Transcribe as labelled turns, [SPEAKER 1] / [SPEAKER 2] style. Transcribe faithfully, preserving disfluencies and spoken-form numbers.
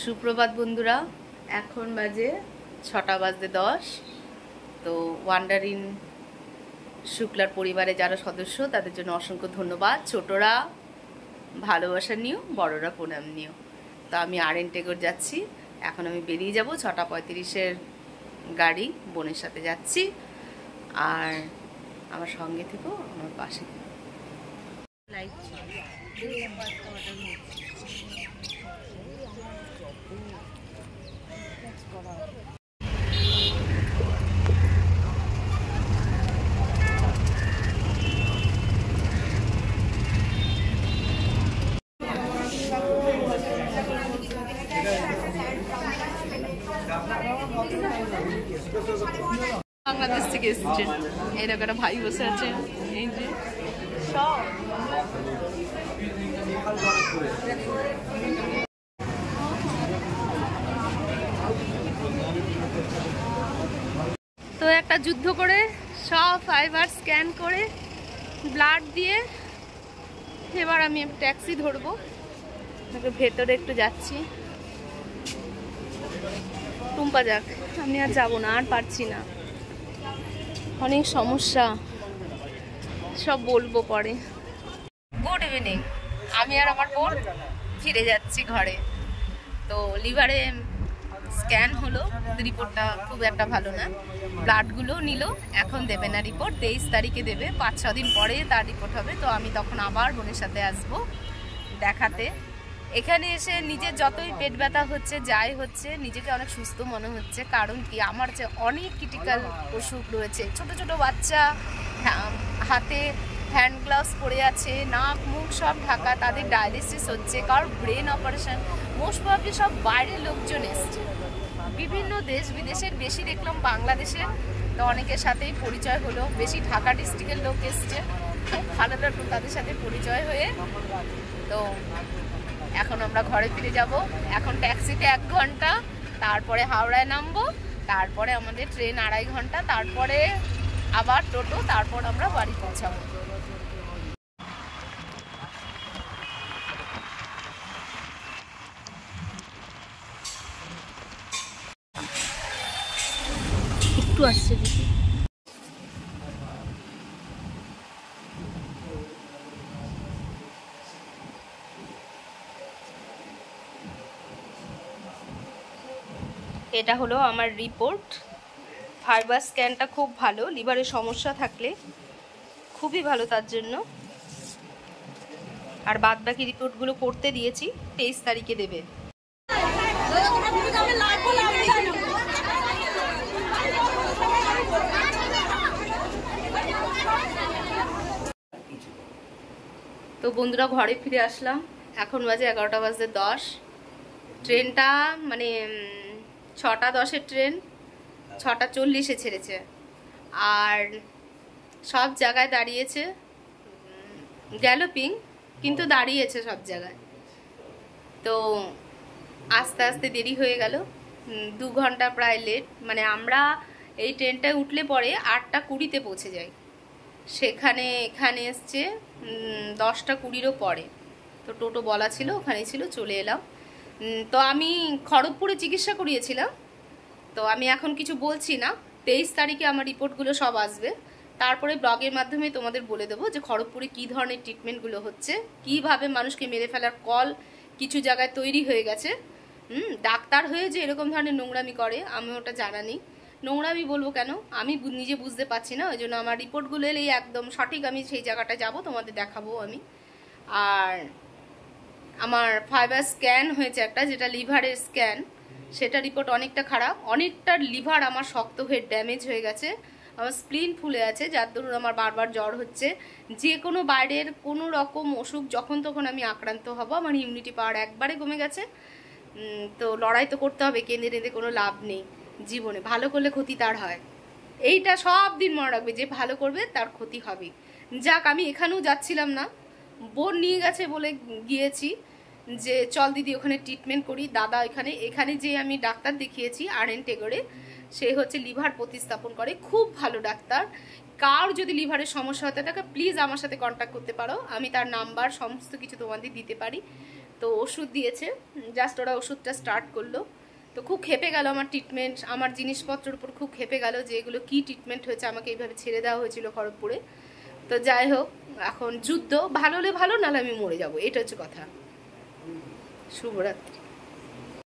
[SPEAKER 1] সুপ্রভাত বন্ধুরা, এখন বাজে ছটা বাজতে দশ। তো ওয়ান্ডার ইন শুক্লার পরিবারে যারা সদস্য তাদের জন্য অসংখ্য ধন্যবাদ। ছোটরা ভালোবাসা নিও, বড়রা প্রণাম নিও। তো আমি আর এন টেগর যাচ্ছি, এখন আমি বেরিয়ে যাব। ছটা পঁয়ত্রিশের গাড়ি, বোনের সাথে যাচ্ছি। আর আমার সঙ্গে থেকো, আমার পাশে থেকো। লাইট বাংলাদেশ থেকে এসেছেন, এরকম একটা ভাই বসে আছে। এই যে সব তো একটা যুদ্ধ করে সব ফাইবার স্ক্যান করে ব্লাড দিয়ে এবার আমি ট্যাক্সি ধরবো। ভেতরে একটু যাচ্ছি। টুম্পা যাক, আমি আর যাবো না, আর পারছি না, অনেক সমস্যা, সব বলবো পরে। গুড ইভিনিং, আমি আর আমার বোন ফিরে যাচ্ছি ঘরে। তো লিভারে স্ক্যান হলো, রিপোর্টটা খুব একটা ভালো না। ব্লাডগুলো নিল, এখন দেবে না রিপোর্ট, তেইশ তারিখে দেবে। পাঁচ ছ দিন পরে তার রিপোর্ট হবে। তো আমি তখন আবার বোনের সাথে আসবো দেখাতে। এখানে এসে নিজের যতই পেট ব্যথা হচ্ছে, যাই হচ্ছে, নিজেকে অনেক সুস্থ মনে হচ্ছে। কারণ কি, আমার যে অনেক ক্রিটিক্যাল অসুখ রয়েছে, ছোট ছোট বাচ্চা হাতে হ্যান্ড গ্লাভস পরে আছে, নাক মুখ সব ঢাকা, তাদের ডায়ালিসিস হচ্ছে, কারোর ব্রেন অপারেশন। মোস্ট প্রবাবলি সব বাইরের লোকজন এসছে, বিভিন্ন দেশ বিদেশের, বেশি দেখলাম বাংলাদেশে। তো অনেকের সাথেই পরিচয় হলো, বেশি ঢাকা ডিস্ট্রিক্টের লোক এসছে। খুব ভালো লাগলো তাদের সাথে পরিচয় হয়ে। তো এখন আমরা ঘরে ফিরে যাব। এখন ট্যাক্সিতে এক ঘন্টা, তারপরে হাওড়ায় নামবো, তারপরে আমাদের ট্রেন আড়াই ঘন্টা, তারপরে আবার টোটো, তারপর আমরা বাড়ি পৌঁছাবো। একটু আসছে দেখি। এটা হলো আমার রিপোর্ট। ফাইবার স্ক্যানটা খুব ভালো, লিভারের সমস্যা থাকলে খুবই ভালো তার জন্য। আর বাদ বাকি রিপোর্টগুলো করতে দিয়েছি, তেইশ তারিখে দেবে। তো বন্ধুরা, ঘরে ফিরে আসলাম। এখন বাজে এগারোটা বাজতে দশ। ট্রেনটা মানে ছটা দশের ট্রেন ছটা চল্লিশে ছেড়েছে। আর সব জায়গায় দাঁড়িয়েছে, গ্যালোপিং, কিন্তু দাঁড়িয়েছে সব জায়গায়। তো আস্তে আস্তে দেরি হয়ে গেল, দু ঘন্টা প্রায় লেট। মানে আমরা এই ট্রেনটায় উঠলে পরে আটটা কুড়িতে পৌঁছে যাই, সেখানে এখানে এসছে দশটা কুড়িরও পরে। তো টোটো বলা ছিল, ওখানে ছিল, চলে এলাম। তো আমি খড়গপুরে চিকিৎসা করিয়েছিলাম। তো আমি এখন কিছু বলছি না, তেইশ তারিখে আমার রিপোর্টগুলো সব আসবে। তারপরে ব্লগের মাধ্যমে তোমাদের বলে দেবো যে খড়গপুরে কী ধরনের ট্রিটমেন্টগুলো হচ্ছে, কীভাবে মানুষকে মেরে ফেলার কল কিছু জায়গায় তৈরি হয়ে গেছে। হুম ডাক্তার হয়ে যে এরকম ধরনের নোংরামি করে, আমি ওটা জানা নেই। নোংরামি বলবো কেন, আমি নিজে বুঝতে পারছি না। ওই জন্য আমার রিপোর্টগুলো এলেই একদম সঠিক আমি সেই জায়গাটায় যাব, তোমাদের দেখাবো আমি। আর আমার ফাইবার স্ক্যান হয়েছে একটা, যেটা লিভারের স্ক্যান, সেটা রিপোর্ট অনেকটা খারাপ। অনেকটা লিভার আমার শক্ত হয়ে ড্যামেজ হয়ে গেছে, আমার স্প্লিন ফুলে আছে, যার দরুন আমার বারবার জ্বর হচ্ছে। যে কোনো বাইরের কোনো রকম অসুখ যখন তখন আমি আক্রান্ত হব। আমার ইমিউনিটি পাওয়ার একবারে কমে গেছে। তো লড়াই তো করতে হবে, কেঁদে কেঁদে কোনো লাভ নেই জীবনে। ভালো করলে ক্ষতি তার হয়, এইটা সব দিন মনে রাখবে, যে ভালো করবে তার ক্ষতি হবে। যাক, আমি এখানেও যাচ্ছিলাম না, বোন নিয়ে গেছে বলে গিয়েছি, যে চল দিদি ওখানে ট্রিটমেন্ট করি। দাদা এখানে এখানে যে আমি ডাক্তার দেখিয়েছি আর এন টেগরে, সে হচ্ছে লিভার প্রতিস্থাপন করে, খুব ভালো ডাক্তার। কার যদি লিভারের সমস্যা হতে থাকে প্লিজ আমার সাথে কন্ট্যাক্ট করতে পারো, আমি তার নাম্বার সমস্ত কিছু তোমাদের দিতে পারি। তো ওষুধ দিয়েছে, জাস্ট ওরা ওষুধটা স্টার্ট করলো। তো খুব খেপে গেল আমার ট্রিটমেন্ট, আমার জিনিসপত্রের উপর খুব খেপে গেল যে এগুলো কী ট্রিটমেন্ট হয়েছে, আমাকে এইভাবে ছেড়ে দেওয়া হয়েছিল খড়গপুরে। তো যাই হোক, এখন যুদ্ধ, ভালো হলে ভালো, নাহলে আমি মরে যাবো, এটা হচ্ছে কথা। শুভরাত্রি।